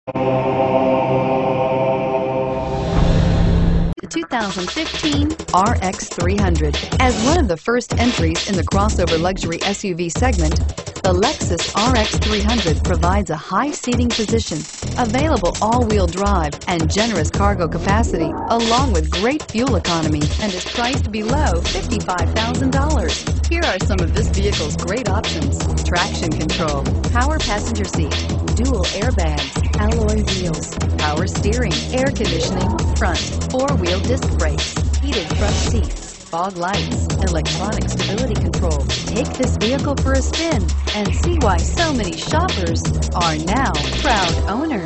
The 2015 RX 300. As one of the first entries in the crossover luxury SUV segment, the Lexus RX 300 provides a high seating position, available all-wheel drive, and generous cargo capacity, along with great fuel economy, and is priced below $55,000. Here are some of this vehicle's great options: traction control, power passenger seat, dual airbags, alloy wheels, power steering, air conditioning, front, four-wheel disc brakes, heated front seats, fog lights, electronic stability control. Take this vehicle for a spin and see why so many shoppers are now proud owners.